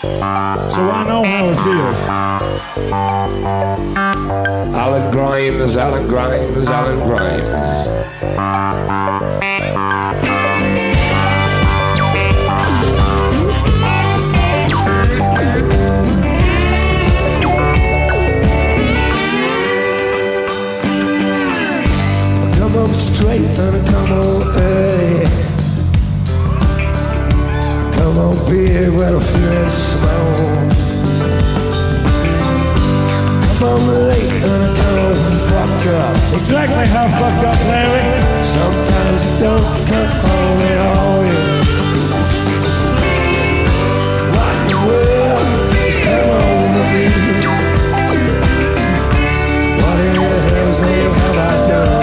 So I know how it feels. Alan Grimes, Alan Grimes, Alan Grimes. Come on straight and come on early. Come on big when I'm feeling small. Come on late and I come on fucked up. Exactly how fucked up, Larry. Sometimes it don't come home at all. What in the world is come over me? What in the hell's name have I done?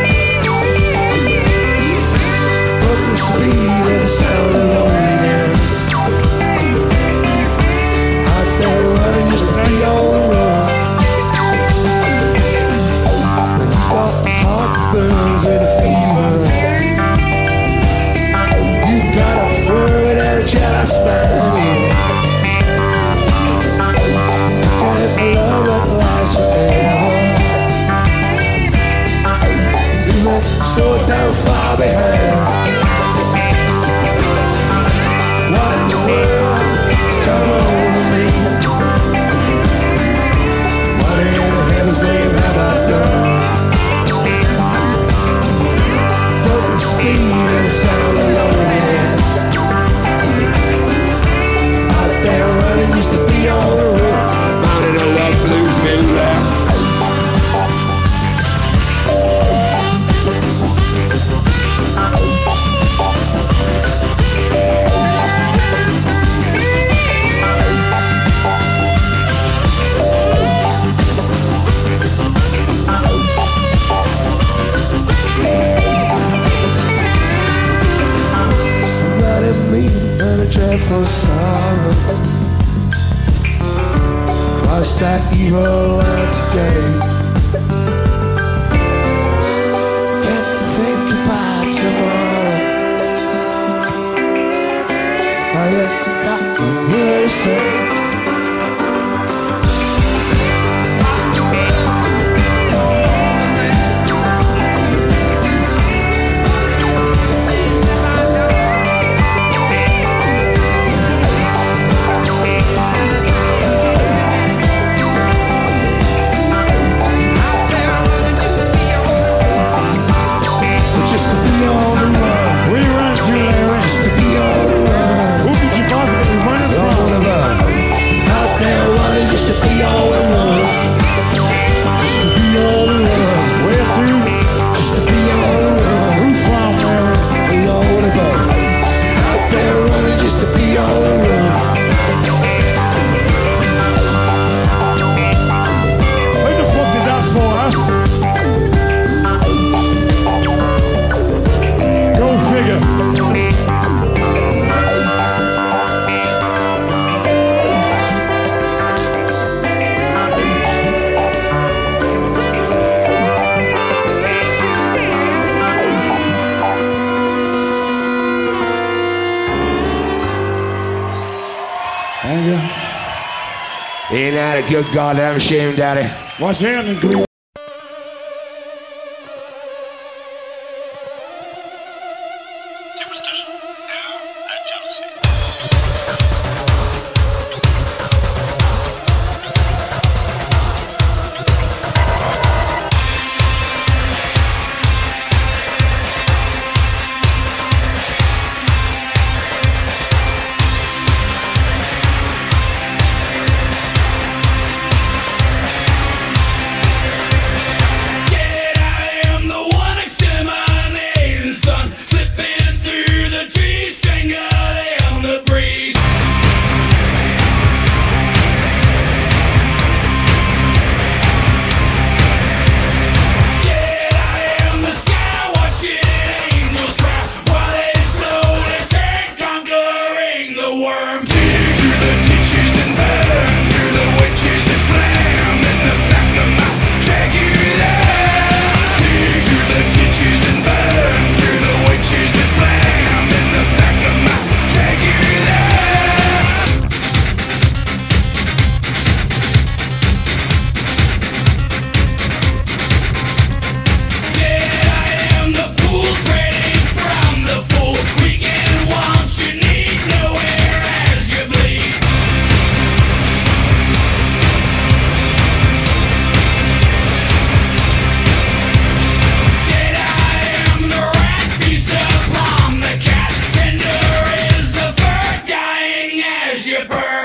Broken speed and the sound of loneliness. Out there running just to be on the run. Burns with a fever. You got a bird and a jealous man. Can't love that lasts forever. You went so damn far behind. What in the world has come over me? What in heaven's name have I done? Speed and sound of loneliness. Out there running just to be on the road. Mountain of love blues music. Me and a dreadful sorrow. Cross that evil line today. Can't think about tomorrow. I ain't got the word to say. Ain't that a good goddamn shame, Daddy? What's happening, Green? chipper.